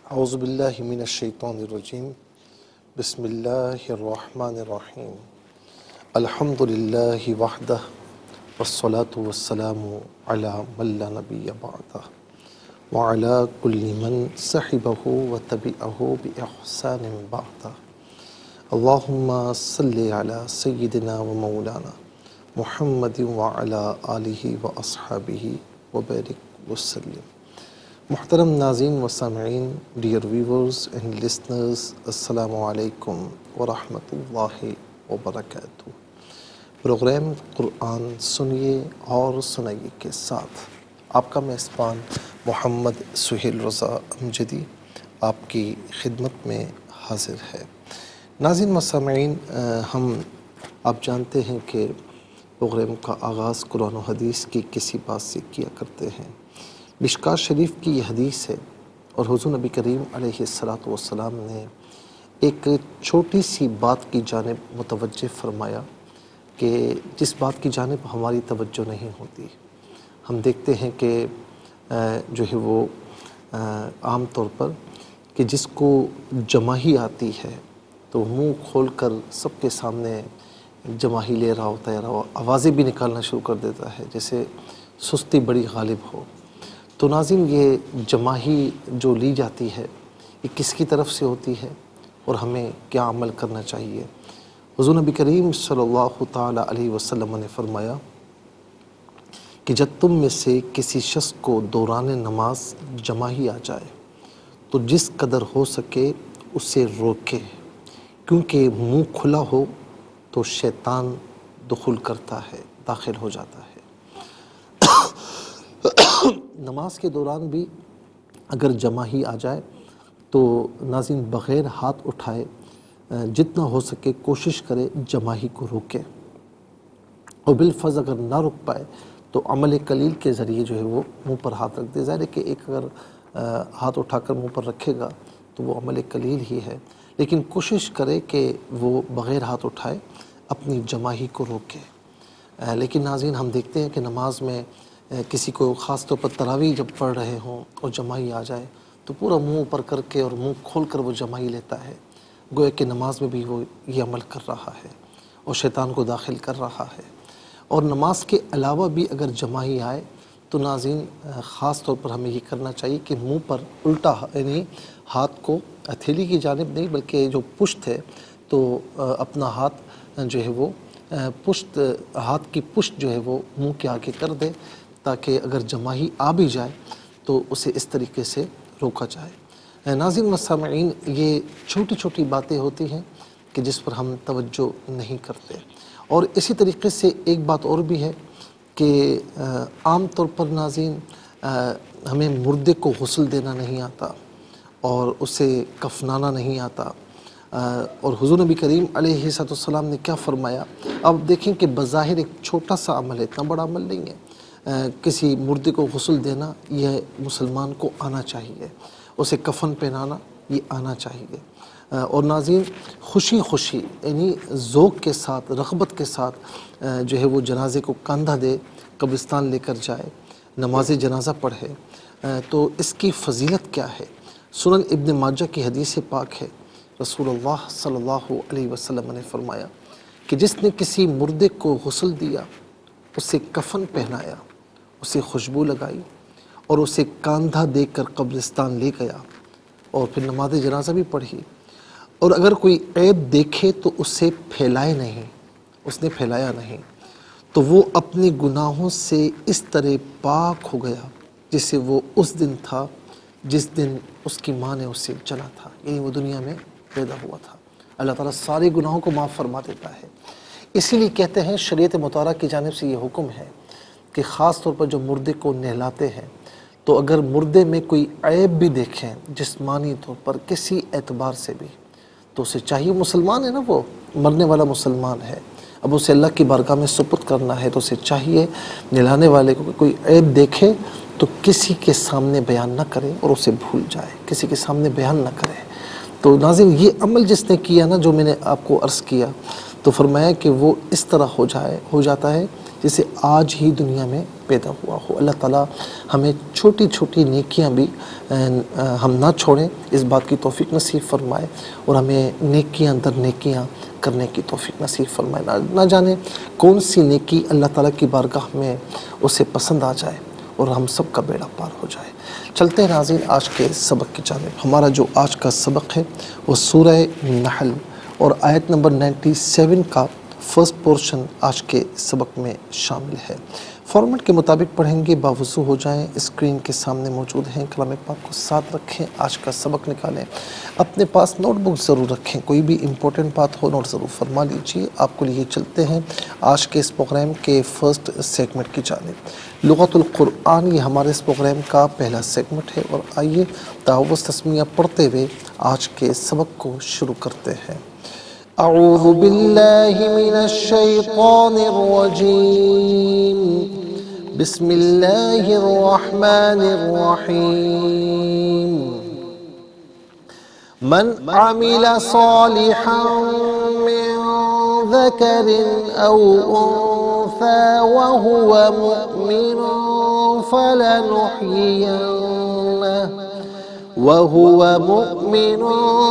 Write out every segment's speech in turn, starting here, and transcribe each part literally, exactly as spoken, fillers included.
اعوذ باللہ من الشیطان الرجیم بسم اللہ الرحمن الرحیم الحمد للہ وحدہ والصلاة والسلام علی من لا نبی بعدہ وعلی کل من صحبہ وتبعہ بإحسان بعدہ اللہم صلی علی سیدنا و مولانا محمد وعلی آلہ واصحابہ وبارک وسلم۔ محترم ناظرین و سامعین، ڈیئر ویورز اینڈ لسنرز، السلام علیکم ورحمۃ اللہ وبرکاتہ۔ پروگرام قرآن سنیے اور سنائیے کے ساتھ آپ کا میزبان محمد سہیل رضا امجدی آپ کی خدمت میں حاضر ہے۔ ناظرین و سامعین، ہم آپ جانتے ہیں کہ پروگرام کا آغاز قرآن و حدیث کی کسی بات سے کیا کرتے ہیں۔ مشکوٰۃ شریف کی یہ حدیث ہے اور حضور نبی کریم علیہ الصلاۃ والسلام نے ایک چھوٹی سی بات کی جانب متوجہ فرمایا کہ جس بات کی جانب ہماری توجہ نہیں ہوتی۔ ہم دیکھتے ہیں کہ جو ہے وہ عام طور پر کہ جس کو جماہی آتی ہے تو منہ کھول کر سب کے سامنے جماہی لے رہا ہوتا ہے، آوازیں بھی نکالنا شروع کر دیتا ہے جیسے سستی بڑی غالب ہو۔ تو ناظرین، یہ جماہی جو لی جاتی ہے یہ کس کی طرف سے ہوتی ہے اور ہمیں کیا عمل کرنا چاہیے؟ حضور نبی کریم صلی اللہ تعالیٰ علیہ وسلم نے فرمایا کہ جب تم میں سے کسی شخص کو دوران نماز جماہی آ جائے تو جس قدر ہو سکے اسے روکے، کیونکہ منہ کھلا ہو تو شیطان دخول کرتا ہے، داخل ہو جاتا ہے۔ نماز کے دوران بھی اگر جماہی آ جائے تو ناظرین بغیر ہاتھ اٹھائے جتنا ہو سکے کوشش کرے جماہی کو روکے، اور بالفرض اگر نہ رک پائے تو عمل قلیل کے ذریعے جو ہے وہ منہ پر ہاتھ رکھ دے۔ ظاہر ہے کہ ایک اگر ہاتھ اٹھا کر منہ پر رکھے گا تو وہ عمل قلیل ہی ہے، لیکن کوشش کرے کہ وہ بغیر ہاتھ اٹھائے اپنی جماہی کو روکے۔ لیکن ناظرین، ہم دیکھتے ہیں کہ نماز میں کسی کو خاص طور پر تراویح جب پڑھ رہے ہوں اور جماہی آ جائے تو پورا منہ اوپر کر کے اور منہ کھول کر وہ جماہی لیتا ہے، گویا کہ نماز میں بھی وہ یہ عمل کر رہا ہے اور شیطان کو داخل کر رہا ہے۔ اور نماز کے علاوہ بھی اگر جماہی آئے تو ناظرین خاص طور پر ہمیں یہ کرنا چاہیے کہ منہ پر الٹا، یعنی ہاتھ کو ہتھیلی کی جانب نہیں بلکہ جو پشت ہے تو اپنا ہاتھ جو ہے وہ پشت ہاتھ کی پشت جو ہے وہ منہ کے آگے کر دے، تاکہ اگر جماہی آ بھی جائے تو اسے اس طریقے سے روکا جائے۔ ناظرین و سامعین، یہ چھوٹی چھوٹی باتیں ہوتی ہیں کہ جس پر ہم توجہ نہیں کرتے۔ اور اسی طریقے سے ایک بات اور بھی ہے کہ عام طور پر ناظرین ہمیں مردے کو غسل دینا نہیں آتا اور اسے کفنانا نہیں آتا، اور حضور نبی کریم علیہ السلام نے کیا فرمایا؟ اب دیکھیں کہ بظاہر ایک چھوٹا سا عمل ہے، اتنا بڑا عمل نہیں ہے۔ کسی مردے کو غسل دینا یہ مسلمان کو آنا چاہیے، اسے کفن پہنانا یہ آنا چاہیے، اور ناظرین خوشی خوشی یعنی ذوق کے ساتھ، رغبت کے ساتھ جو ہے وہ جنازے کو کاندھا دے، قبرستان لے کر جائے، نماز جنازہ پڑھے، تو اس کی فضیلت کیا ہے؟ سنن ابن ماجہ کی حدیث پاک ہے، رسول اللہ صلی اللہ علیہ وسلم نے فرمایا کہ جس نے کسی مردے کو غسل دیا، اسے کفن پہنایا، اسے خوشبو لگائی اور اسے کاندھا دے کر قبرستان لے گیا اور پھر نماز جنازہ بھی پڑھی، اور اگر کوئی عیب دیکھے تو اسے پھیلائے نہیں، اس نے پھیلایا نہیں، تو وہ اپنے گناہوں سے اس طرح پاک ہو گیا جسے وہ اس دن تھا جس دن اس کی ماں نے اسے جنا تھا، یعنی وہ دنیا میں پیدا ہوا تھا۔ اللہ تعالیٰ سارے گناہوں کو معاف فرما دیتا ہے۔ اسی لیے کہتے ہیں شریعت مطہرہ کی جانب سے یہ حکم ہے کہ خاص طور پر جو مردے کو نہلاتے ہیں تو اگر مردے میں کوئی عیب بھی دیکھیں جسمانی طور پر کسی اعتبار سے بھی، تو اسے چاہیے، مسلمان ہے نا، وہ مرنے والا مسلمان ہے، اب اسے اللہ کی بارگاہ میں سپرد کرنا ہے، تو اسے چاہیے نہلانے والے کو کوئی عیب دیکھے تو کسی کے سامنے بیان نہ کرے اور اسے بھول جائے، کسی کے سامنے بیان نہ کرے۔ تو ناظرین یہ عمل جس نے کیا نا، جو میں نے آپ کو عرض کیا، تو فرمایا کہ وہ اس طرح ہو جائے ہو جاتا ہے جسے آج ہی دنیا میں پیدا ہوا ہو۔ اللہ تعالیٰ ہمیں چھوٹی چھوٹی نیکیاں بھی ہم نہ چھوڑیں، اس بات کی توفیق نصیب فرمائے، اور ہمیں نیکیاں در نیکیاں کرنے کی توفیق نصیب فرمائے۔ نہ جانے کون سی نیکی اللہ تعالیٰ کی بارگاہ میں اسے پسند آ جائے اور ہم سب کا بیڑا پار ہو جائے۔ چلتے ہیں ناظرین آج کے سبق کی جانب۔ ہمارا جو آج کا سبق ہے وہ سورہ نحل اور آیت نمبر سینتالیس کا فرسٹ پورشن آج کے سبق میں شامل ہے۔ فارمیٹ کے مطابق پڑھیں گے، باوضو ہو جائیں، اسکرین کے سامنے موجود ہیں، کلام پاک کو ساتھ رکھیں، آج کا سبق نکالیں، اپنے پاس نوٹ بک ضرور رکھیں، کوئی بھی امپورٹنٹ بات ہو نوٹ ضرور فرما لیجیے۔ آپ کو لیے چلتے ہیں آج کے اس پروگرام کے فرسٹ سیگمنٹ کی جانب۔ لغت القرآن یہ ہمارے اس پروگرام کا پہلا سیگمنٹ ہے، اور آئیے تعوذ تسمیہ پڑھتے ہوئے آج کے سبق کو شروع کرتے ہیں۔ اعوذ باللہ من الشیطان الرجیم، بسم اللہ الرحمن الرحیم۔ من عمل صالحا من ذکر او انثى وهو مؤمن فلنحيينه وهو مؤمن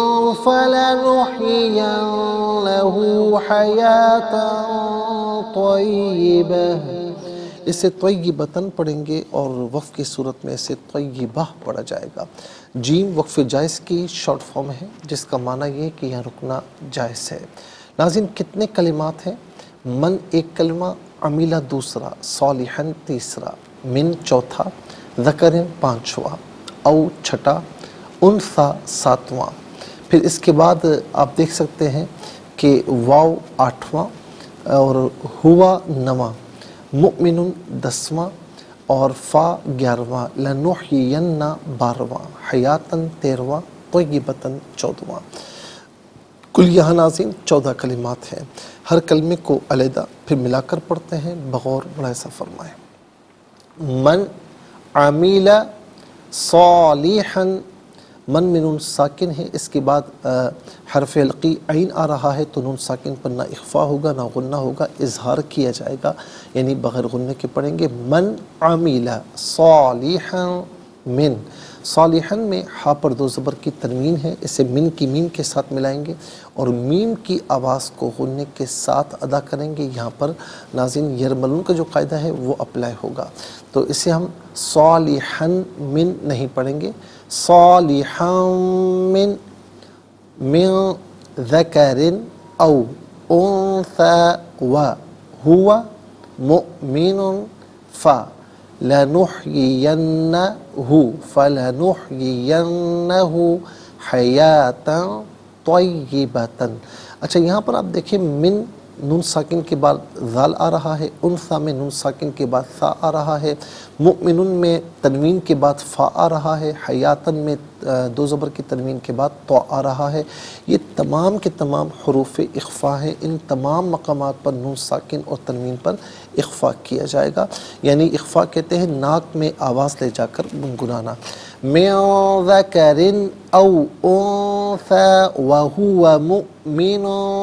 فلنحيينه حياة طيبة۔ اسے طیبتاً پڑھیں گے اور وقف کی صورت میں اسے طیبہ پڑھا جائے گا۔ جیم وقف جائز کی شارٹ فارم ہے، جس کا معنی یہ کہ یہاں رکنا جائز ہے۔ ناظرین کتنے کلمات ہیں؟ من ایک کلمہ، عمیلہ دوسرا، صالحاً تیسرا، من چوتھا، ذکرن پانچواں، او چھٹا، انثیٰ ساتواں، پھر اس کے بعد آپ دیکھ سکتے ہیں کہ واو آٹھواں اور ہوا نواں، مؤمن دسواں اور فا گیارہواں، لنحیین بارہواں، حیاتاً تیرہواں، طیبتاً چودہواں۔ کل یہاں ناظرین چودہ کلمات ہیں۔ ہر کلمے کو علیحدہ پھر ملا کر پڑھتے ہیں، بغور ملاحظہ فرمائیں۔ من عمیل صالحا، من میں نون ساکن ہے، اس کے بعد حرف حلقی عین آ رہا ہے تو نون ساکن پر نہ اخفا ہوگا نہ غنہ ہوگا، اظہار کیا جائے گا، یعنی بغیر غنہ کے پڑھیں گے۔ من عمیل صالحا من، صالحا میں ہا پر دو زبر کی تنوین ہے، اسے من کی میم کے ساتھ ملائیں گے اور میم کی آواز کو غنہ کے ساتھ ادا کریں گے۔ یہاں پر ناظرین یرملون کا جو قاعدہ ہے وہ اپلائی ہوگا، تو اسے ہم صالحا من نہیں پڑھیں گے، صالحا من من ذکر او انثى وهو مؤمن فلنحيينه فلنحيينه حیاة طیبة۔ اچھا یہاں پر آپ دیکھیں من نون ساکن کے بعد ذال آ رہا ہے، انثیٰ میں نون ساکن کے بعد ثا آ رہا ہے، مؤمن میں تنوین کے بعد فا آ رہا ہے، حیاتاً میں دو زبر کی تنوین کے بعد تو آ رہا ہے۔ یہ تمام کے تمام حروف اخفا ہیں، ان تمام مقامات پر نون ساکن اور تنوین پر اخفا کیا جائے گا، یعنی اخفا کہتے ہیں ناک میں آواز لے جا کر گنگنانا۔ من ذکر او انثى وهو مؤمن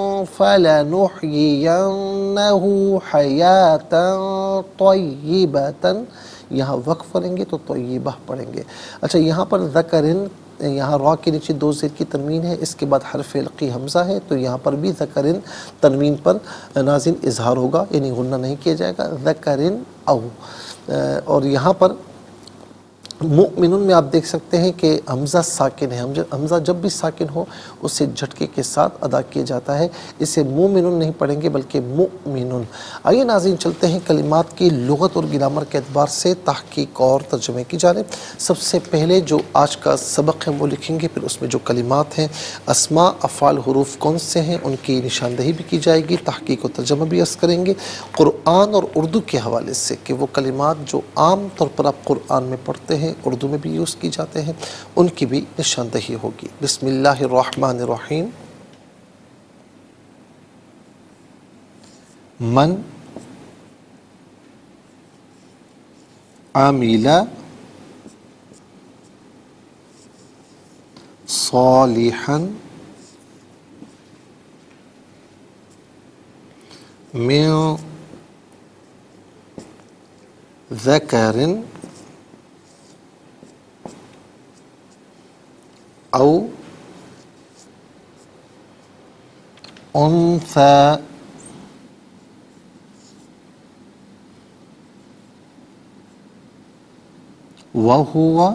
فلنحيينه حیاة طیبة، یہاں وقف پڑھیں گے تو طیبہ پڑھیں گے۔ اچھا یہاں پر ذکرن، یہاں را کے نیچے دو زیر کی تنوین ہے، اس کے بعد حرف علقی حمزہ ہے، تو یہاں پر بھی ذکرن تنوین پر ناظرین اظہار ہوگا، یعنی غنہ نہیں کیا جائے گا، ذکرن او۔ اور یہاں پر مؤمنون میں آپ دیکھ سکتے ہیں کہ حمزہ ساکن ہے، حمزہ جب بھی ساکن ہو اسے جھٹکے کے ساتھ ادا کیا جاتا ہے، اسے مومنون نہیں پڑھیں گے بلکہ مؤمنون۔ آئیے ناظرین چلتے ہیں کلمات کی لغت اور گرامر کے اعتبار سے تحقیق اور ترجمے کی جانب۔ سب سے پہلے جو آج کا سبق ہے وہ لکھیں گے، پھر اس میں جو کلمات ہیں، اسماء افعال حروف کون سے ہیں ان کی نشاندہی بھی کی جائے گی، تحقیق و ترجمہ بھی عرض کریں گے، قرآن اور اردو کے حوالے سے کہ وہ کلمات جو عام طور پر آپ قرآن میں پڑھتے ہیں اردو میں بھی یوز کی جاتے ہیں ان کی بھی نشاندہی ہوگی۔ بسم اللہ الرحمن الرحیم۔ من عمل صالحا من ذکر او انثى وهو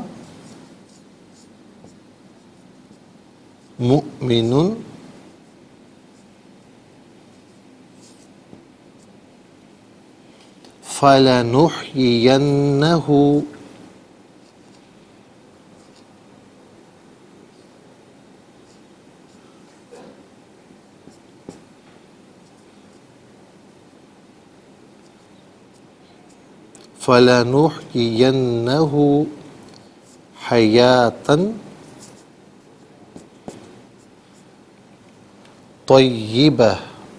مؤمن فلنحيينه فلنحيينه حياة طيبة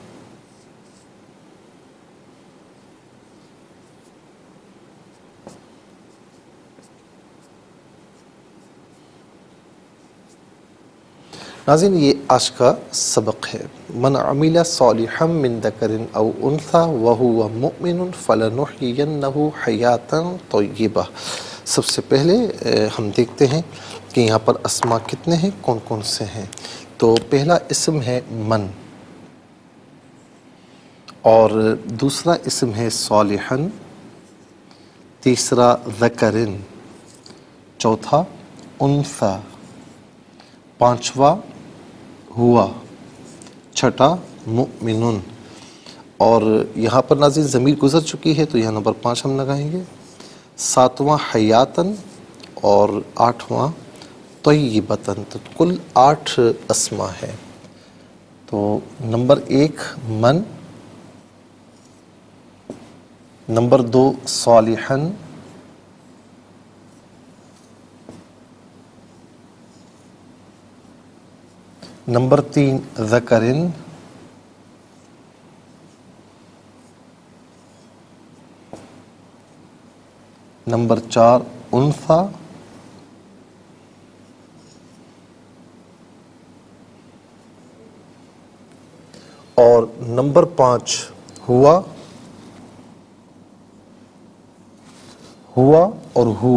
ناظرین یہ آج کا سبق ہے. من عمل صالحا من ذکر او انثى وهو مؤمن فلنحيينه حیاتا طیبہ. سب سے پہلے ہم دیکھتے ہیں کہ یہاں پر اسما کتنے ہیں، کون کون سے ہیں. تو پہلا اسم ہے من، اور دوسرا اسم ہے صالحا، تیسرا ذکرن، چوتھا انثى، پانچواں ہوا، چھٹا مؤمنن. اور یہاں پر ناظرین ضمیر گزر چکی ہے تو یہاں نمبر پانچ ہم لگائیں گے. ساتواں حیاتن اور آٹھواں طیبتن. تو کل آٹھ اسما ہے. تو نمبر ایک من، نمبر دو صالحن، نمبر تین ذکرن، نمبر چار انثى، اور نمبر پانچ ہوا ہوا اور ہو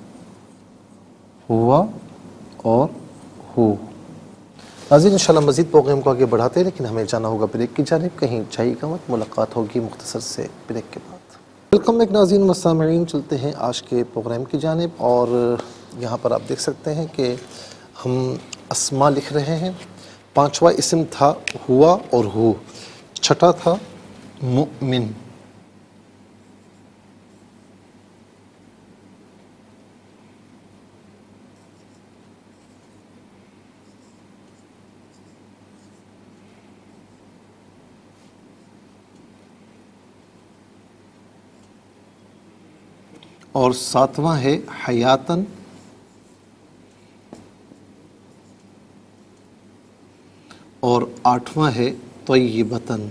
ہوا اور ہو. ناظرین انشاءاللہ مزید پروگرام کو آگے بڑھاتے ہیں، لیکن ہمیں جانا ہوگا بریک کی جانب. کہیں جائیے گا مت، ملاقات ہوگی مختصر سے بریک کے بعد. ویلکم بیک ناظرین و سامعین، چلتے ہیں آج کے پروگرام کی جانب. اور یہاں پر آپ دیکھ سکتے ہیں کہ ہم اسما لکھ رہے ہیں. پانچواں اسم تھا ہوا اور ہو، چھٹا تھا مؤمن، اور ساتواں ہے حیاتن، اور آٹھواں ہے طیبتن.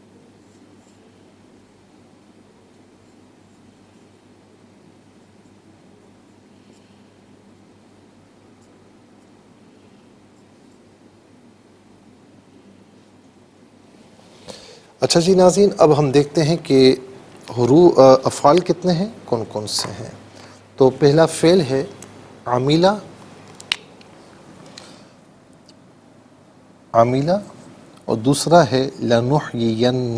اچھا جی ناظرین، اب ہم دیکھتے ہیں کہ حروف افعال کتنے ہیں، کون کون سے ہیں. تو پہلا فعل ہے عمیلہ، عمیلہ، اور دوسرا ہے لنحیین،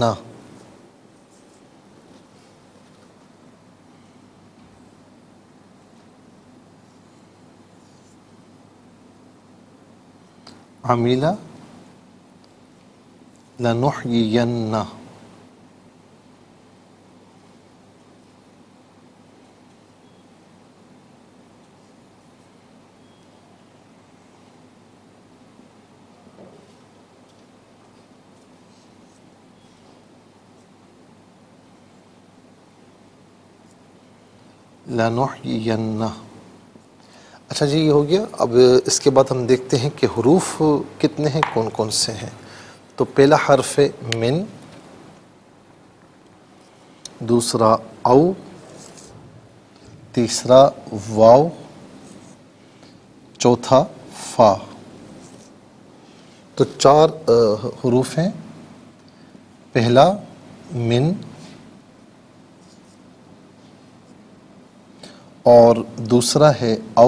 عمیلہ لنحیین. لنحیین. اچھا جی یہ ہو گیا. اب اس کے بعد ہم دیکھتے ہیں کہ حروف کتنے ہیں، کون کون سے ہیں. تو پہلا حرف ہے من، دوسرا او، تیسرا واو، چوتھا فا. تو چار حروف ہیں. پہلا من، اور دوسرا ہے او،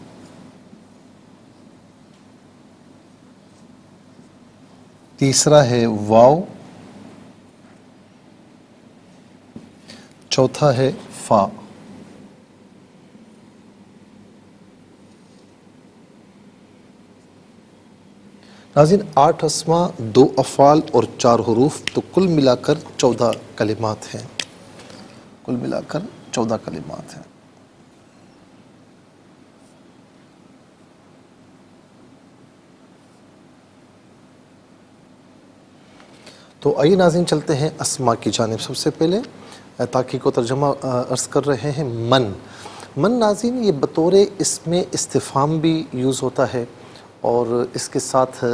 تیسرا ہے واو، چوتھا ہے فا۔ ناظرین آٹھ اسماء، دو افعال اور چار حروف، تو کل ملا کر چودہ کلمات ہیں، کل ملا کر چودہ کلمات ہیں۔ تو آئیے ناظرین چلتے ہیں اسماء کی جانب۔ سب سے پہلے تاکہ کو ترجمہ عرض کر رہے ہیں من۔ من ناظرین یہ بطور اسم استفہام بھی یوز ہوتا ہے، اور اس کے ساتھ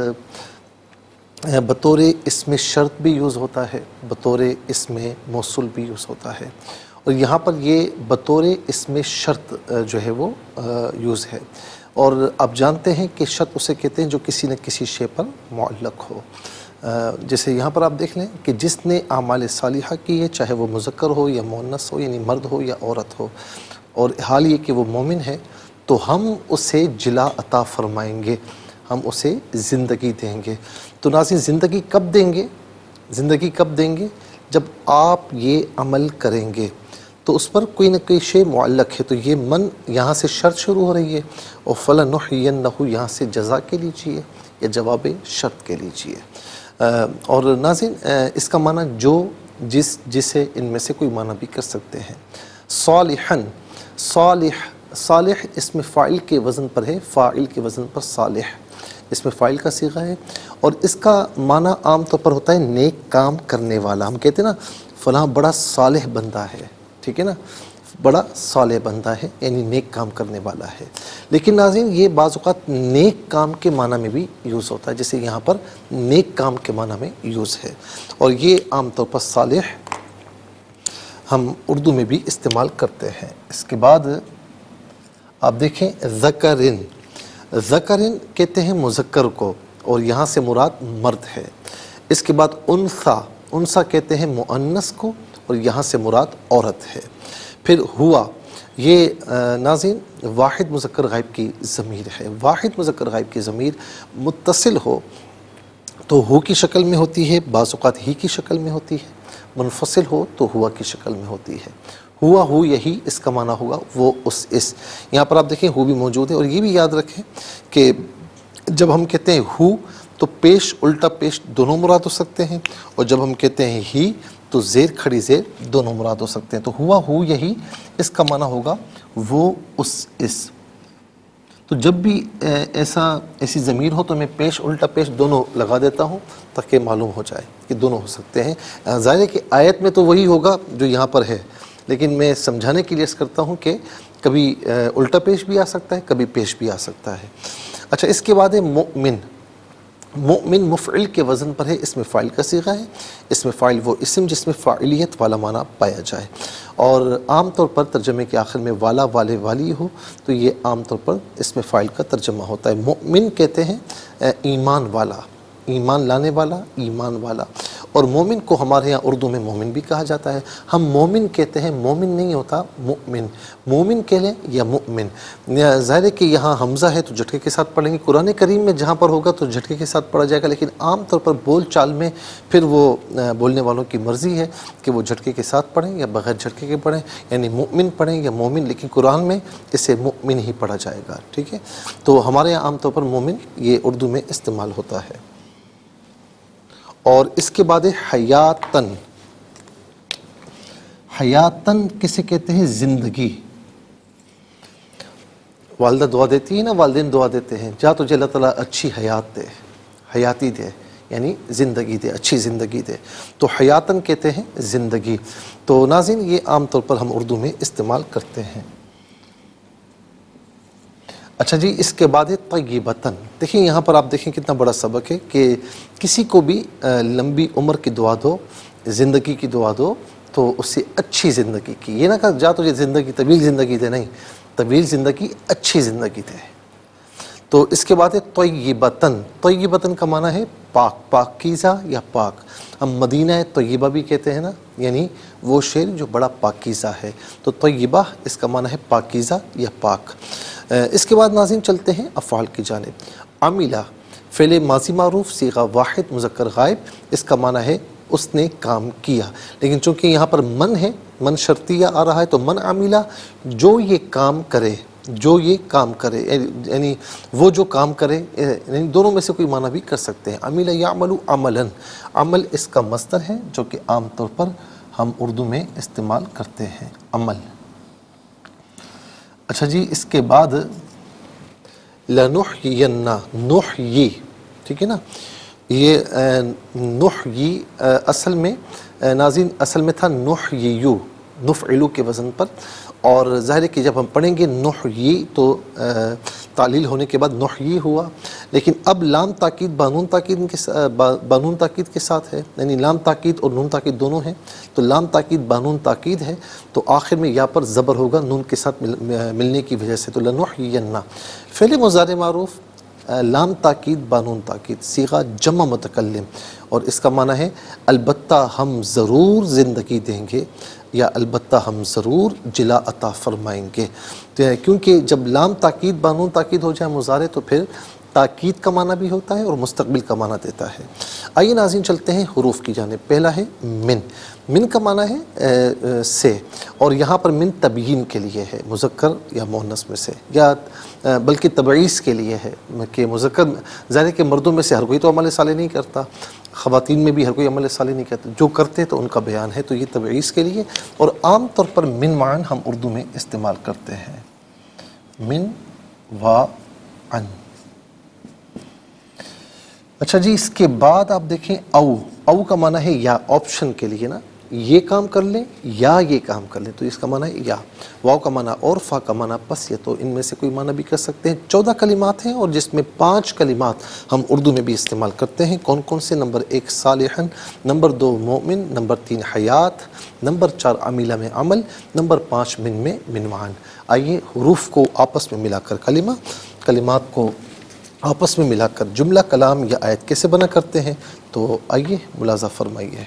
بطور اسم شرط بھی یوز ہوتا ہے، بطور اسم موصول بھی یوز ہوتا ہے، اور یہاں پر یہ بطور اسم شرط جو ہے وہ یوز ہے۔ اور آپ جانتے ہیں کہ شرط اسے کہتے ہیں جو کسی نہ کسی شے پر معلق ہو۔ جیسے یہاں پر آپ دیکھ لیں کہ جس نے اعمال صالحہ کی ہے، چاہے وہ مذکر ہو یا مؤنث ہو، یعنی مرد ہو یا عورت ہو، اور حال یہ کہ وہ مومن ہے، تو ہم اسے جلا عطا فرمائیں گے، ہم اسے زندگی دیں گے۔ تو ناظرین زندگی کب دیں گے؟ زندگی کب دیں گے؟ جب آپ یہ عمل کریں گے تو اس پر کوئی نہ کوئی شے معلق ہے۔ تو یہ من یہاں سے شرط شروع ہو رہی ہے، اور فَلَنُحْيِيَنَّهُ یہاں سے جزا کے لیجئے یا جواب شرط کے لیجئے۔ اور ناظرین اس کا معنی جو جس جسے ان میں سے کوئی معنی بھی کر سکتے ہیں۔ صالحاً، صالح، صالح اسم فاعل کے وزن پر ہے، فاعل کے وزن پر صالح اس میں فاعل کا صیغہ ہے، اور اس کا معنی عام طور پر ہوتا ہے نیک کام کرنے والا۔ ہم کہتے ہیں نا فلاں بڑا صالح بندہ ہے، ٹھیک ہے نا، بڑا صالح بندہ ہے یعنی نیک کام کرنے والا ہے۔ لیکن ناظرین یہ بعض اوقات نیک کام کے معنی میں بھی یوز ہوتا ہے، جیسے یہاں پر نیک کام کے معنی میں یوز ہے، اور یہ عام طور پر صالح ہم اردو میں بھی استعمال کرتے ہیں۔ اس کے بعد آپ دیکھیں ذکرن، ذکرن کہتے ہیں مذکر کو، اور یہاں سے مراد مرد ہے۔ اس کے بعد انثی، انثی کہتے ہیں مؤنث کو، اور یہاں سے مراد عورت ہے۔ پھر ہوا، یہ ناظرین واحد مذکر غائب کی ضمیر ہے۔ واحد مذکر غائب کی ضمیر متصل ہو تو ہو کی شکل میں ہوتی ہے، بعض اوقات ہی کی شکل میں ہوتی ہے، منفصل ہو تو ہوا کی شکل میں ہوتی ہے۔ ہوا، ہو، یہی اس کا معنی ہوگا، وہ، اس، اس۔ یہاں پر آپ دیکھیں ہو بھی موجود ہے، اور یہ بھی یاد رکھیں کہ جب ہم کہتے ہیں ہو تو پیش الٹا پیش دونوں مراد ہو سکتے ہیں، اور جب ہم کہتے ہیں ہی تو زیر کھڑی زیر دونوں مراد ہو سکتے ہیں۔ تو ہوا، ہو، یہی اس کا معنی ہوگا وہ، اس، اس۔ تو جب بھی ایسا ایسی ضمیر ہو تو میں پیش الٹا پیش دونوں لگا دیتا ہوں تاکہ معلوم ہو جائے کہ دونوں ہو سکتے ہیں۔ ظاہر ہے کہ آیت میں تو وہی ہوگا جو یہاں پر ہے، لیکن میں سمجھانے کے لیے اس کرتا ہوں کہ کبھی الٹا پیش بھی آ سکتا ہے، کبھی پیش بھی آ سکتا ہے۔ اچھا، اس کے بعد ہے مؤمن۔ مؤمن مفعل کے وزن پر ہے، اس میں فاعل کا صیغہ ہے۔ اس میں فاعل وہ اسم جس میں فاعلیت والا معنی پایا جائے، اور عام طور پر ترجمے کے آخر میں والا، والے، والی ہو تو یہ عام طور پر اس میں فاعل کا ترجمہ ہوتا ہے۔ مؤمن کہتے ہیں ایمان والا، ایمان لانے والا، ایمان والا۔ اور مومن کو ہمارے یہاں اردو میں مومن بھی کہا جاتا ہے۔ ہم مومن کہتے ہیں، مومن نہیں ہوتا، مؤمن، مومن کہہ لیں یا مؤمن۔ ظاہر ہے کہ یہاں حمزہ ہے تو جھٹکے کے ساتھ پڑھیں گے، قرآن کریم میں جہاں پر ہوگا تو جھٹکے کے ساتھ پڑھا جائے گا، لیکن عام طور پر بول چال میں پھر وہ بولنے والوں کی مرضی ہے کہ وہ جھٹکے کے ساتھ پڑھیں یا بغیر جھٹکے کے پڑھیں، یعنی مؤمن پڑھیں یا مومن، لیکن قرآن میں اسے مؤمن ہی پڑھا جائے گا، ٹھیک ہے۔ تو ہمارے یہاں عام طور پر مومن یہ اردو میں استعمال ہوتا ہے۔ اور اس کے بعد حیاتن، حیاتن کسے کہتے ہیں؟ زندگی۔ والدہ دعا دیتی ہے نا، والدین دعا دیتے ہیں، جا تجھے اللہ تعالیٰ اچھی حیات دے، حیاتی دے، یعنی زندگی دے، اچھی زندگی دے۔ تو حیاتن کہتے ہیں زندگی۔ تو ناظرین یہ عام طور پر ہم اردو میں استعمال کرتے ہیں۔ اچھا جی، اس کے بعد ہے طیبتن۔ دیکھیں یہاں پر آپ دیکھیں کتنا بڑا سبق ہے کہ کسی کو بھی لمبی عمر کی دعا دو، زندگی کی دعا دو، تو اس سے اچھی زندگی کی، یہ نہ کہا جا تجھے زندگی طویل زندگی دے، نہیں، طویل زندگی، اچھی زندگی دے۔ تو اس کے بعد ہے طیبتن. طیبتن کا معنی ہے پاک، پاکیزہ یا پاک. ہم مدینہ طیبہ بھی کہتے ہیں نا، یعنی وہ شہر جو بڑا پاکیزہ ہے. تو طیبہ اس کا معنی ہے پاکیزہ یا پاک. اس کے بعد ناظرین چلتے ہیں افعال کی جانب. عملہ فعل ماضی معروف صیغہ واحد مذکر غائب، اس کا معنی ہے اس نے کام کیا. لیکن چونکہ یہاں پر من ہے، من شرطیہ آ رہا ہے، تو من عملہ جو یہ کام کرے، جو یہ کام کرے، یعنی وہ جو کام کرے، یعنی دونوں میں سے کوئی معنی بھی کر سکتے ہیں. عمل یعمل عملا، عمل اس کا مصدر ہے جو کہ عام طور پر ہم اردو میں استعمال کرتے ہیں، عمل. اچھا جی، اس کے بعد لنحیین، نحیی، ٹھیک ہے نا. یہ نحیی اصل میں ناظرین اصل میں تھا نحییو، نفعلو کے وزن پر. اور ظاہر ہے کہ جب ہم پڑھیں گے نحیی تو تعلیل ہونے کے بعد نحیی ہوا. لیکن اب لام تاکید بانون تاکید کے بانون تاکید کے ساتھ ہے، یعنی لام تاکید اور نون تاکید دونوں ہیں. تو لام تاکید بانون تاکید ہے، تو آخر میں یا پر زبر ہوگا نون کے ساتھ ملنے کی وجہ سے. تو لنحیین فعل مضارع معروف لام تاکید بانون تاکید صیغہ جمع متکلم، اور اس کا معنی ہے البتہ ہم ضرور زندگی دیں گے، یا البتہ ہم ضرور جلا عطا فرمائیں گے. کیونکہ جب لام تاکید بانون تاکید ہو جائے مضارع تو پھر تاکید کا معنی بھی ہوتا ہے اور مستقبل کا معنی دیتا ہے. آئیے ناظرین چلتے ہیں حروف کی جانب. پہلا ہے من. من کا معنی ہے سے، اور یہاں پر من تبیین کے لیے ہے، مذکر یا مؤنث میں سے، یا بلکہ تبعیض کے لیے ہے کہ مذکر، ظاہر ہے کہ مردوں میں سے ہر کوئی تو عمل صالح نہیں کرتا، خواتین میں بھی ہر کوئی عمل صالح نہیں کرتا، جو کرتے تو ان کا بیان ہے. تو یہ تبعیض کے لیے، اور عام طور پر من معن ہم اردو میں استعمال کرتے ہیں، من و عن. اچھا جی، اس کے بعد آپ دیکھیں او. او کا معنی ہے یا، آپشن کے لیے نا، یہ کام کر لیں یا یہ کام کر لیں، تو اس کا معنی ہے یا. واو کا معنی اور، فا کا معنی پس، یہ تو ان میں سے کوئی معنی بھی کر سکتے ہیں. چودہ کلمات ہیں اور جس میں پانچ کلمات ہم اردو میں بھی استعمال کرتے ہیں. کون کون سے؟ نمبر ایک صالحن، نمبر دو مومن، نمبر تین حیات، نمبر چار عمیلہ میں عمل، نمبر پانچ من میں منوعان. آئیے حروف کو آپس میں ملا کر کلمہ، کلمات کو آپس میں ملا کر جملہ، کلام یا آیت کیسے بنا کرتے ہیں، تو آئیے ملاحظہ فرمائیے.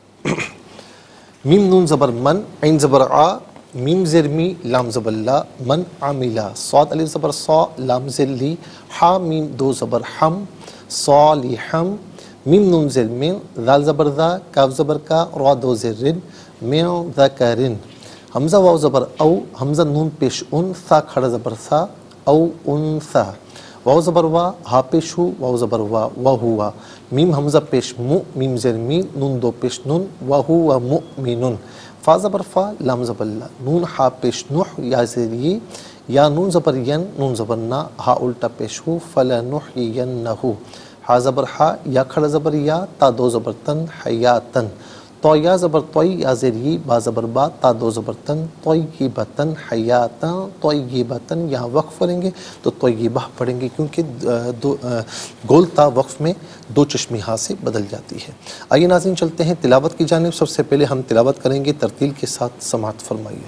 میم نون زبر من، عین زبر آ، میم زیر می، لام زبر لا، من عاملہ، صاد الف زبر صا، لام زیر لی، حا میم دو زبر حم، صالحم، میم نون زیر من، ذال زبر ذا، کاف زبر کا، را دو زیر رن، من ذکرن، حمزہ واو زبر او، حمزہ نون پیش ان، ثا کھڑا زبر ثا، او انثا، واو زبر وا، ہا پیش ہو، واو زبر وا، وا ہوا، میم حمزہ پیش مو، میم زیر می، نون دو پیش نون، وا ہوا مؤمنن، فا زبر فا، لام زبر لا، نون ہا پیش نوح، یا زیر ی، یا نون زبر ین، نون زبر نا، ہا الٹا پیش ہو، فلنحینہ، ہا زبر ہا، یا کھڑا زبر یا، تا دو زبر تن، حیاتن، تو یا زبر توئی، یا زیر ی، با زبر با، تا دو زبر تن، طیبتن، حیاتن، طیبتن. یہاں وقف پڑھیں گے تو طیبہ پڑھیں گے، کیونکہ دو گول تا وقف میں دو چشمی ہاں سے بدل جاتی ہے. آئیے ناظرین چلتے ہیں تلاوت کی جانب. سب سے پہلے ہم تلاوت کریں گے، ترتیل کے ساتھ سماعت فرمائیے.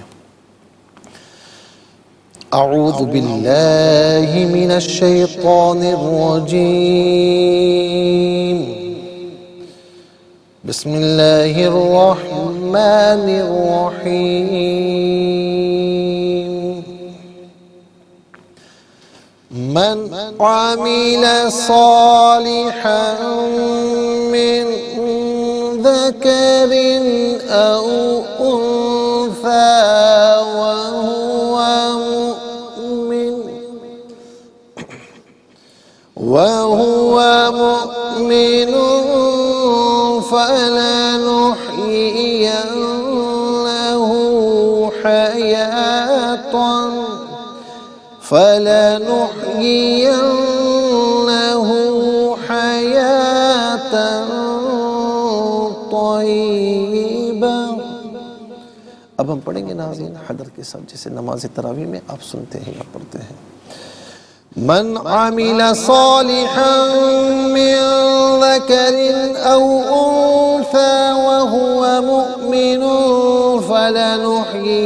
اعوذ باللہ من الشیطان الرجیم، بسم اللہ الرحمن الرحیم. من عمل صالحا من ذکر او انثى وهو مؤمن وهو مؤمن فلنحيينه حياة فلنحيينه حياة طيبة. اب ہم پڑھیں گے ناظرین حضر کے ساتھ، جیسے نماز تراویح میں آپ سنتے ہیں یا پڑھتے ہیں. من عمل صالحا من ذكر أو أنثى وهو مؤمن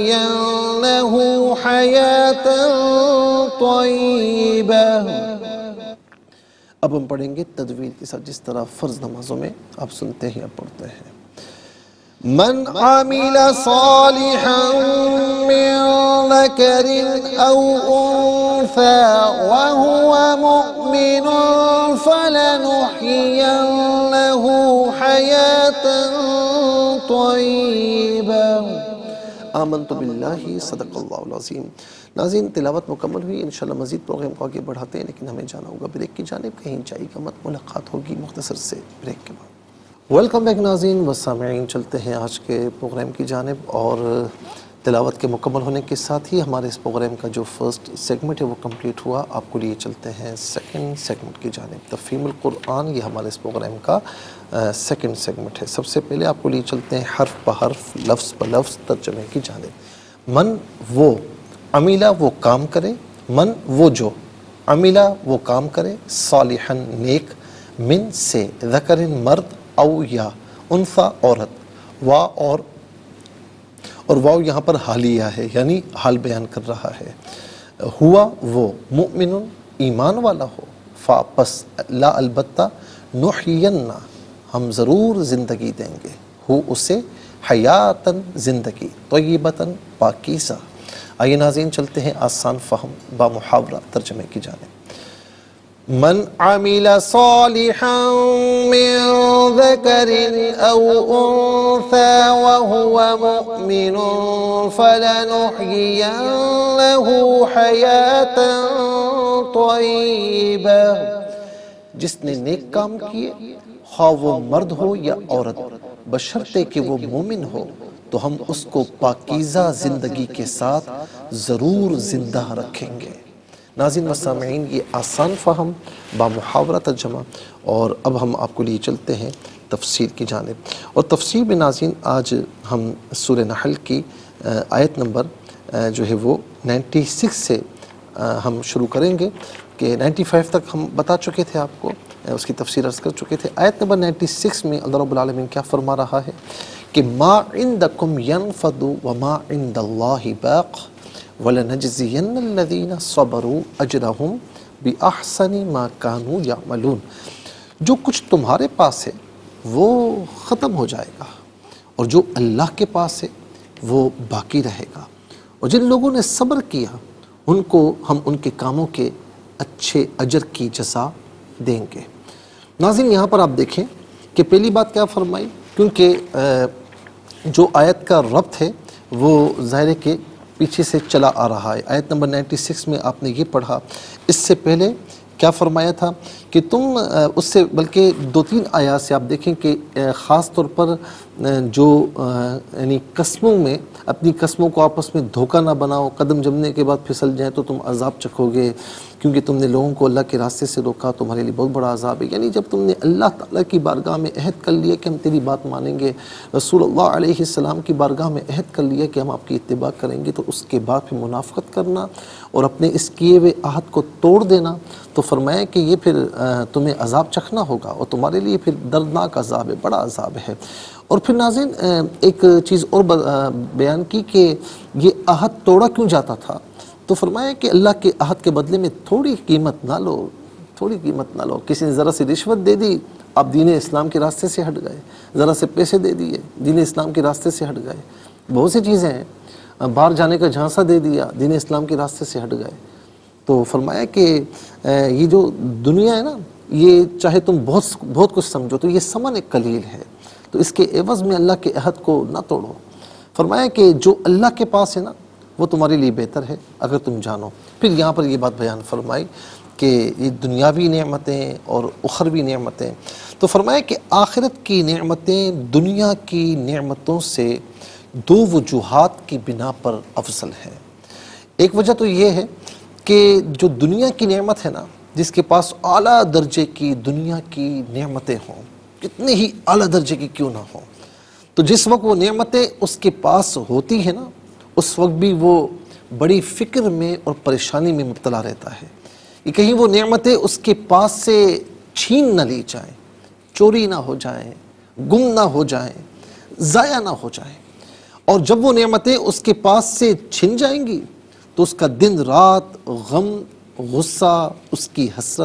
فلنحيينه حياة طيبة اب ہم پڑھیں گے تدویر کے ساتھ، جس طرح فرض نمازوں میں آپ سنتے ہی آپ پڑھتے ہیں۔ من عمل صالحا من ذکر او انثى وهو مؤمن فلنحيينه حياة طیبہ۔ آمنت باللہ، صدق اللہ العظیم۔ ناظرین، تلاوت مکمل ہوئی، انشاءاللہ مزید پروگرام کو آگے بڑھاتے ہیں، لیکن ہمیں جانا ہوگا بریک کی جانب، کہیں جائے گا مت، ملاقات ہوگی مختصر سے بریک کے بعد۔ ویلکم بیک ناظرین و سامعین، چلتے ہیں آج کے پروگرام کی جانب، اور تلاوت کے مکمل ہونے کے ساتھ ہی ہمارے اس پروگرام کا جو فرسٹ سیگمنٹ ہے وہ کمپلیٹ ہوا۔ آپ کو لیے چلتے ہیں سیکنڈ سیگمنٹ کی جانب، تفہیم القرآن، یہ ہمارے اس پروگرام کا سیکنڈ سیگمنٹ ہے۔ سب سے پہلے آپ کو لیے چلتے ہیں حرف بحرف، لفظ بلفظ ترجمے کی جانب۔ من وہ، عمیلہ وہ کام کرے، من وہ جو، عمیلہ وہ کام کرے، صالحاً نیک، من سے، ذکر مرد، او یا، انثى عورت، وا اور اور واو یہاں پر حالیہ ہے، یعنی حال بیان کر رہا ہے۔ ہوا وہ، مؤمن ایمان والا ہو، فا پس، لا البتہ، نحینا ہم ضرور زندگی دیں گے، ہو اسے، حیاتاً زندگی، طیبتاً پاکیزہ۔ آئیے ناظرین چلتے ہیں آسان فہم با محاورہ ترجمے کی جانب۔ من عمل صالحا من ذکر او انثى وهو مؤمن فلنحيينه حياة طیبہ۔ جس نے نیک کام کیے، خواہ وہ مرد ہو یا عورت، بشرطے کہ وہ مومن ہو، تو ہم اس کو پاکیزہ زندگی کے ساتھ ضرور زندہ رکھیں گے۔ ناظرین و سامعین، یہ آسان فہم با محاورہ ترجمہ، اور اب ہم آپ کو لیے چلتے ہیں تفسیر کی جانب۔ اور تفسیر میں ناظرین آج ہم سورہ نحل کی آیت نمبر جو ہے وہ نائنٹی سکس سے ہم شروع کریں گے، کہ نائنٹی فائیو تک ہم بتا چکے تھے، آپ کو اس کی تفسیر عرض کر چکے تھے۔ آیت نمبر نائنٹی سکس میں اللہ رب العالمین کیا فرما رہا ہے کہ ما عندکم ینفد وما عند اللہ باق وَلَنَجْزِيَنَّ الَّذِينَ صَبَرُوا أَجْرَهُمْ بِأَحْسَنِ مَا كَانُوا يَعْمَلُونَ۔ جو کچھ تمہارے پاس ہے وہ ختم ہو جائے گا، اور جو اللہ کے پاس ہے وہ باقی رہے گا، اور جن لوگوں نے صبر کیا ان کو ہم ان کے کاموں کے اچھے اجر کی جزا دیں گے۔ ناظرین، یہاں پر آپ دیکھیں کہ پہلی بات کیا فرمائی، کیونکہ جو آیت کا ربط ہے وہ ظاہر ہے کہ پیچھے سے چلا آ رہا ہے۔ آیت نمبر نائنٹی سکس میں آپ نے یہ پڑھا، اس سے پہلے کیا فرمایا تھا کہ تم اس سے بلکہ دو تین آیات سے آپ دیکھیں کہ خاص طور پر جو یعنی قسموں میں، اپنی قسموں کو آپس میں دھوکہ نہ بناؤ، قدم جمنے کے بعد پھسل جائیں تو تم عذاب چکھو گے، کیونکہ تم نے لوگوں کو اللہ کے راستے سے روکا، تمہارے لیے بہت بڑا عذاب ہے۔ یعنی جب تم نے اللہ تعالیٰ کی بارگاہ میں عہد کر لیا کہ ہم تیری بات مانیں گے، رسول اللہ علیہ السلام کی بارگاہ میں عہد کر لیا کہ ہم آپ کی اتباع کریں گے، تو اس کے بعد پھر منافقت کرنا اور اپنے اس کیے ہوئے عہد کو توڑ دینا، تو فرمایا کہ یہ پھر تمہیں عذاب چکھنا ہوگا، اور تمہارے لیے پھر دردناک عذاب ہے، بڑا عذاب ہے۔ اور پھر ناظرین ایک چیز اور بیان کی کہ یہ عہد توڑا کیوں جاتا تھا، تو فرمایا کہ اللہ کے عہد کے بدلے میں تھوڑی قیمت نہ لو، تھوڑی قیمت نہ لو۔ کسی نے ذرا سی رشوت دے دی، آپ دین اسلام کے راستے سے ہٹ گئے، ذرا سے پیسے دے دیے، دین اسلام کے راستے سے ہٹ گئے۔ بہت سی چیزیں ہیں، باہر جانے کا جھانسا دے دیا، دین اسلام کے راستے سے ہٹ گئے۔ تو فرمایا کہ یہ جو دنیا ہے نا، یہ چاہے تم بہت بہت کچھ سمجھو تو یہ ثمن ایک قلیل ہے، تو اس کے عوض میں اللہ کے عہد کو نہ توڑو۔ فرمایا کہ جو اللہ کے پاس ہے نا وہ تمہارے لیے بہتر ہے اگر تم جانو۔ پھر یہاں پر یہ بات بیان فرمائی کہ یہ دنیاوی نعمتیں اور اخروی نعمتیں، تو فرمایا کہ آخرت کی نعمتیں دنیا کی نعمتوں سے دو وجوہات کی بنا پر افضل ہیں۔ ایک وجہ تو یہ ہے کہ جو دنیا کی نعمت ہے نا، جس کے پاس اعلیٰ درجے کی دنیا کی نعمتیں ہوں، کتنی ہی اعلیٰ درجے کی کیوں نہ ہوں، تو جس وقت وہ نعمتیں اس کے پاس ہوتی ہیں نا، اس وقت بھی وہ بڑی فکر میں اور پریشانی میں مبتلا رہتا ہے کہ کہیں وہ نعمتیں اس کے پاس سے چھین نہ لی جائیں، چوری نہ ہو جائیں، گم نہ ہو جائیں، ضائع نہ ہو جائیں۔ اور جب وہ نعمتیں اس کے پاس سے چھن جائیں گی تو اس کا دن رات غم، غصہ، اس کی حسرت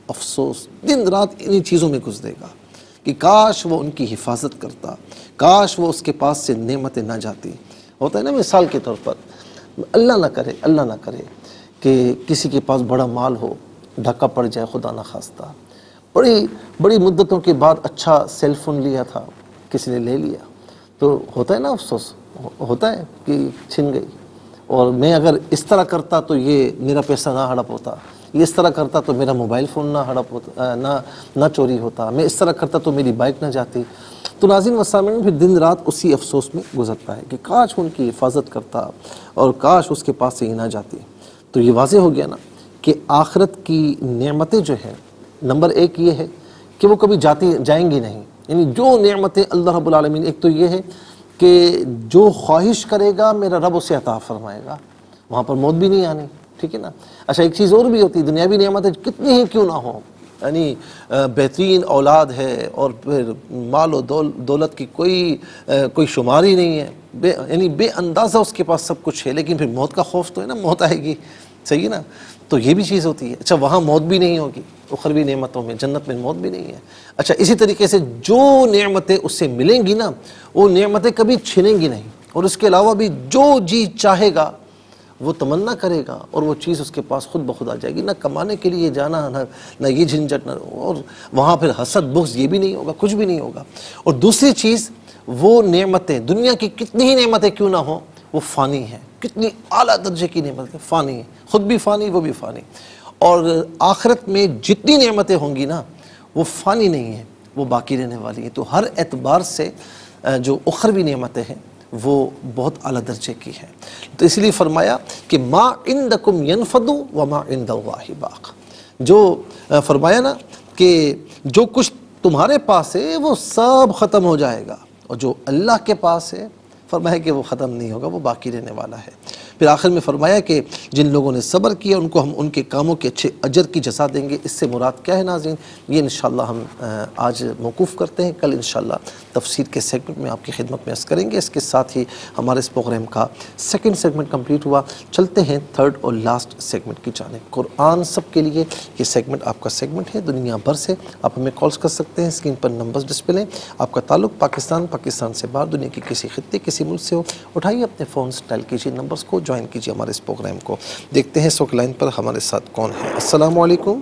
افسوس دن رات انہی چیزوں میں گزرے گا کہ کاش وہ ان کی حفاظت کرتا، کاش وہ اس کے پاس سے نعمتیں نہ جاتی. ہوتا ہے نا مثال کے طور پر، اللہ نہ کرے اللہ نہ کرے کہ کسی کے پاس بڑا مال ہو، ڈھکا پڑ جائے خدا نہ خواستہ، بڑی بڑی مدتوں کے بعد اچھا سیل فون لیا تھا، کسی نے لے لیا، تو ہوتا ہے نا افسوس، ہوتا ہے کہ چھن گئی. اور میں اگر اس طرح کرتا تو یہ میرا پیسہ نہ ہڑپ ہوتا، یہ اس طرح کرتا تو میرا موبائل فون نہ ہڑپ ہوتا، نہ نہ چوری ہوتا، میں اس طرح کرتا تو میری بائک نہ جاتی. تو ناظرین و سامعین پھر دن رات اسی افسوس میں گزرتا ہے کہ کاش ان کی حفاظت کرتا اور کاش اس کے پاس سے ہی نہ جاتی. تو یہ واضح ہو گیا نا کہ آخرت کی نعمتیں جو ہیں، نمبر ایک یہ ہے کہ وہ کبھی جاتی جائیں گی نہیں. یعنی جو نعمتیں اللہ رب العالمین، ایک تو یہ ہے کہ جو خواہش کرے گا میرا رب اسے عطا فرمائے گا، وہاں پر موت بھی نہیں آنی، ٹھیک ہے نا. اچھا ایک چیز اور بھی ہوتی ہے، دنیاوی نعمتیں کتنی ہی کیوں نہ ہوں، یعنی بہترین اولاد ہے اور پھر مال و دولت کی کوئی کوئی شمار ہی نہیں ہے، بے یعنی بے اندازہ اس کے پاس سب کچھ ہے، لیکن پھر موت کا خوف تو ہے نا، موت آئے گی، صحیح ہے نا. تو یہ بھی چیز ہوتی ہے. اچھا وہاں موت بھی نہیں ہوگی، اخروی نعمتوں میں، جنت میں موت بھی نہیں ہے. اچھا اسی طریقے سے جو نعمتیں اس سے ملیں گی نا، وہ نعمتیں کبھی چھنیں گی نہیں، اور اس کے علاوہ بھی جو جی چاہے گا وہ تمنا کرے گا اور وہ چیز اس کے پاس خود بخود آ جائے گی. نہ کمانے کے لیے جانا، نہ نہ یہ جھنجھٹ، نہ اور وہاں پھر حسد بغض یہ بھی نہیں ہوگا، کچھ بھی نہیں ہوگا. اور دوسری چیز، وہ نعمتیں دنیا کی کتنی ہی نعمتیں کیوں نہ ہوں وہ فانی ہیں، کتنی اعلیٰ درجے کی نعمتیں فانی ہیں، خود بھی فانی وہ بھی فانی. اور آخرت میں جتنی نعمتیں ہوں گی نا وہ فانی نہیں ہیں، وہ باقی رہنے والی ہیں. تو ہر اعتبار سے جو اخروی نعمتیں ہیں وہ بہت اعلیٰ درجے کی ہیں. تو اس لیے فرمایا کہ ما عندکم ینفد وما عند اللہ باق. جو فرمایا نا کہ جو کچھ تمہارے پاس ہے وہ سب ختم ہو جائے گا، اور جو اللہ کے پاس ہے فرمایا کہ وہ ختم نہیں ہوگا، وہ باقی رہنے والا ہے. پھر آخر میں فرمایا کہ جن لوگوں نے صبر کیا ان کو ہم ان کے کاموں کے اچھے اجر کی جزا دیں گے. اس سے مراد کیا ہے ناظرین، یہ انشاءاللہ ہم آج موقوف کرتے ہیں. کل انشاءاللہ تفسیر کے سیگمنٹ میں آپ کی خدمت میں عرض کریں گے. اس کے ساتھ ہی ہمارے اس پروگرام کا سیکنڈ سیگمنٹ کمپلیٹ ہوا. چلتے ہیں تھرڈ اور لاسٹ سیگمنٹ کی جانب. قرآن سب کے لیے یہ سیگمنٹ آپ کا سیگمنٹ ہے. دنیا بھر سے آپ ہمیں کالز کر سکتے ہیں، اسکرین پر نمبرز ڈسپلے. آپ کا تعلق پاکستان پاکستان سے باہر دنیا کے کسی خطے کسی ملک سے ہو، اٹھائیے اپنے فونز، ڈائل کیجیے نمبرز کو، جوائن کیجیے ہمارے اس پروگرام کو. دیکھتے ہیں اس وقت لائن پر ہمارے ساتھ کون ہے. السلام علیکم.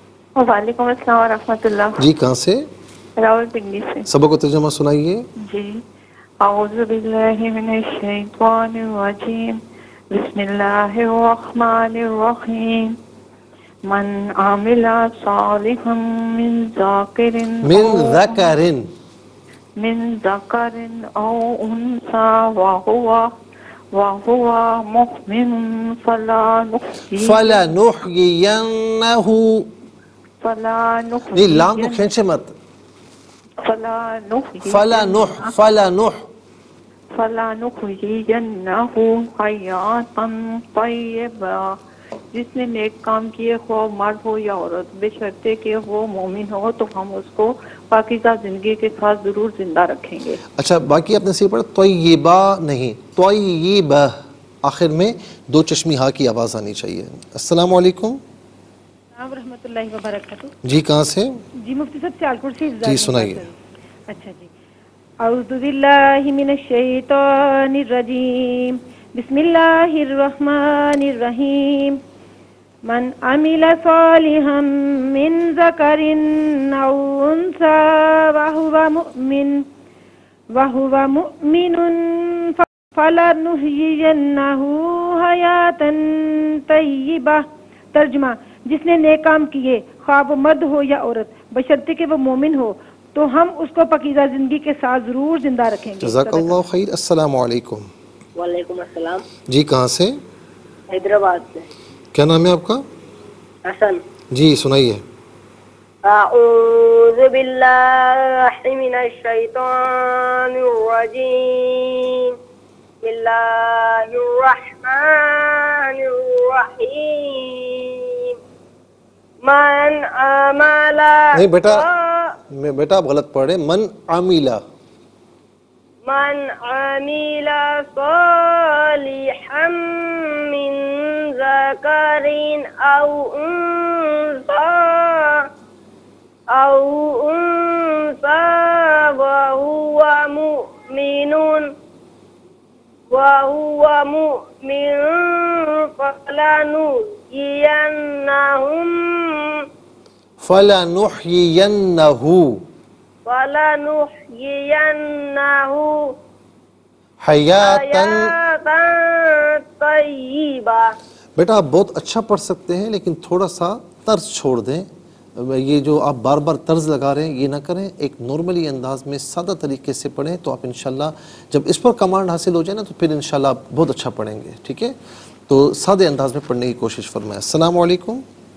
وعلیکم السلام ورحمۃ اللہ. جی کہاں سے؟ راول پنڈی سے. سبق و ترجمہ سنائیے. جی. اعوذ باللہ من الشیطان الرجیم، بسم اللہ الرحمن الرحیم. من عمل صالحا من ذکر من ذکر من ذکر او انثى وهو وهو مؤمن فلا فلا نحیینہ فلا نہیں لام کو کھینچے مت، فلا فلا نح فلا نح فلا نحیینہ حیاتا طیبہ. جس نے نیک کام کیے خواہ مرد ہو یا عورت، بے شرطے کہ وہ مومن ہو، تو ہم اس کو پاکیزہ زندگی کے ساتھ ضرور زندہ رکھیں گے. اچھا باقی آپ نے صحیح پڑھا، طیبہ نہیں، طیبہ، آخر میں دو چشمی ہاں کی آواز آنی چاہیے. السلام علیکم. السلام ورحمۃ اللہ وبرکاتہ. جی کہاں سے؟ جی مفتی صاحب سیالکوٹ سے. جی سنائیے. اچھا جی. اعوذ باللہ من الشیطان الرجیم، بسم اللہ الرحمن الرحیم. من عمل صالحا من ذکر او انثى وهو مؤمن وهو مؤمن فلنحیینہ حیاتا طیبہ. ترجمہ: جس نے نیک کام کیے خواہ وہ مرد ہو یا عورت، بشرطے کہ وہ مومن ہو، تو ہم اس کو پاکیزہ زندگی کے ساتھ ضرور زندہ رکھیں گے. جزاک اللہ خیر. السلام علیکم. وعلیکم السلام. جی کہاں سے؟ حیدرآباد سے. کیا نام ہے آپ کا؟ حسن. جی سنائیے. اعوذ باللہ من الشیطان الرجیم، بسم اللہ الرحمن الرحیم. من عمل نہیں بیٹا میں بیٹا آپ غلط پڑھ رہے ہیں. من عمل من عمل صالحا من ذکر او انثى أو أنثى وهو مؤمن وهو مؤمن فلنحيينهم فَلَنُحْيِيَنَّهُ فلنحيينه حَيَاتًا. حياة طيبة. بیٹا آپ بہت اچھا پڑھ سکتے ہیں لیکن تھوڑا سا طرز چھوڑ دیں. یہ جو آپ بار بار طرز لگا رہے ہیں یہ نہ کریں, ایک نارملی انداز میں سادہ طریقے سے پڑھیں تو آپ انشاءاللہ جب اس پر کمانڈ حاصل ہو جائے نا تو پھر انشاءاللہ آپ بہت اچھا پڑھیں گے. ٹھیک ہے, تو سادے انداز میں پڑھنے کی کوشش فرمائیں. السلام علیکم.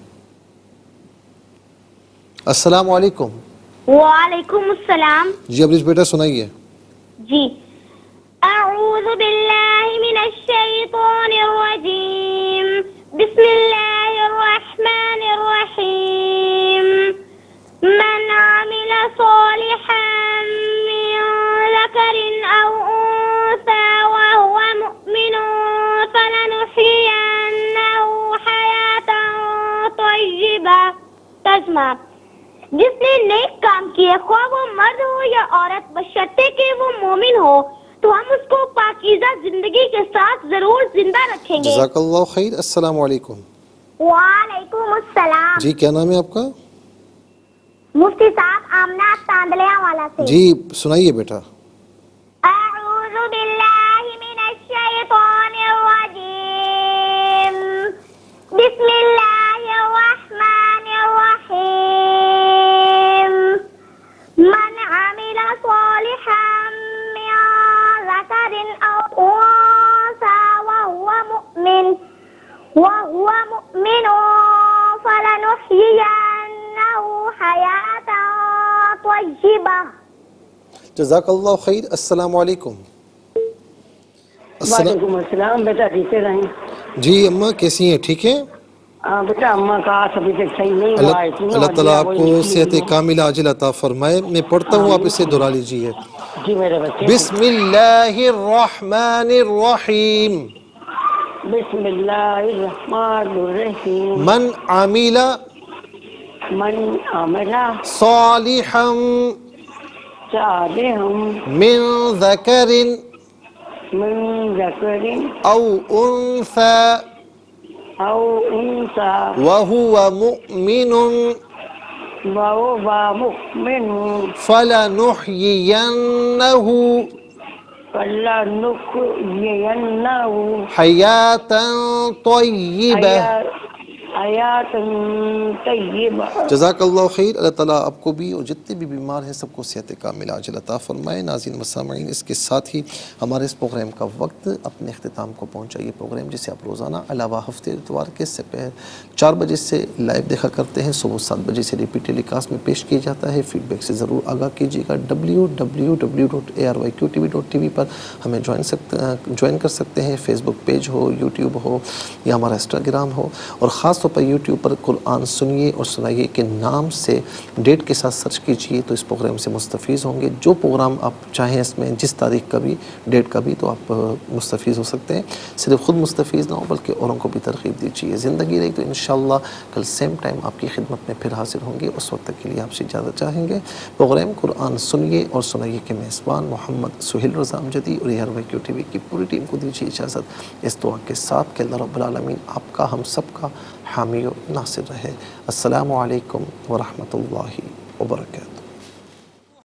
السلام علیکم. وعلیکم السلام. جی ابریش بیٹا سنائیے. جی اعوذ باللہ من الشیطان الرجیم بسم اللہ الرحمن الرحیم من عمل صالحا من ذکر او انثى وهو مؤمن فلنحيينه حیاة طیبہ. ترجمہ: جس نے نیک کام کیے خواہ وہ مرد ہو یا عورت بشرطے کہ وہ مومن ہو تو ہم اس کو پاکیزہ زندگی کے ساتھ ضرور زندہ رکھیں گے. جزاک اللہ خیر. السلام علیکم. وعلیکم السلام. جی کیا نام ہے آپ کا؟ مفتی صاحب آمنہ تاندلیاں والا سے. جی سنائیے بیٹا. اعوذ باللہ من الشیطان الرجیم بسم اللہ الرحمن الرحیم من عمل صالحا من ذکر او انثى وهو مؤمن وهو مؤمن فلنحيينه حیاة طیبہ. جزاک اللہ خیر. السلام علیکم. وعلیکم السلام. بیٹا ٹھیک رہیں؟ جی اماں کیسی ہیں؟ ٹھیک ہیں بیٹا. اماں کا ابھی تک صحیح نہیں ہوا ہے. اللہ تعالیٰ آپ کو صحت کاملہ عاجل عطا فرمائے. میں پڑھتا ہوں آپ اسے دہرا لیجیے. جی میرے بچے. بسم اللہ الرحمن الرحیم بسم اللہ الرحمن الرحیم من عمل من عمل صالحا صالحا من ذکر من ذکر او انثى او انثى وهو مؤمن وهو مؤمن فلنحيينه فلنحيينه حیاة طیبہ. حیات طیبہ. جزاک اللہ خیر. اللہ تعالیٰ آپ کو بھی اور جتنے بھی بیمار ہیں سب کو صحت کاملہ عاجل عطا فرمائے. ناظرین و سامعین اس کے ساتھ ہی ہمارے اس پروگرام کا وقت اپنے اختتام کو پہنچا. یہ پروگرام جسے آپ روزانہ علاوہ ہفتے اتوار کے سپہر چار بجے سے لائیو دیکھا کرتے ہیں, صبح سات بجے سے ریپیٹ ٹیلی کاسٹ میں پیش کیا جاتا ہے. فیڈ بیک سے ضرور آگاہ کیجیے گا. W W W dot A R Y Q T V dot T V پر ہمیں جوائن سکتے جوائن کر سکتے ہیں. فیس بک پیج ہو, یوٹیوب ہو یا ہمارا انسٹاگرام ہو, اور خاص طور پر یوٹیوب پر قرآن سنیے اور سنائیے کے نام سے ڈیٹ کے ساتھ سرچ کیجئے تو اس پروگرام سے مستفیض ہوں گے. جو پروگرام آپ چاہیں اس میں جس تاریخ کا بھی ڈیٹ کا بھی تو آپ مستفیض ہو سکتے ہیں. صرف خود مستفیض نہ ہو بلکہ اوروں کو بھی ترغیب دیجیے. زندگی رہی تو انشاءاللہ کل سیم ٹائم آپ کی خدمت میں پھر حاضر ہوں گے. اس وقت تک کے لیے آپ سے اجازت چاہیں گے. پروگرام قرآن سنیے اور سنائیے کے میزبان محمد سہیل رضا امجدی اور A R Y Q T V کی پوری ٹیم کو دیجیے اجازت اس دعا کے ساتھ کہ اللہ رب العالمین آپ کا ہم سب کا حامی و ناصر رہے. السلام علیکم ورحمۃ اللہ وبرکاتہ.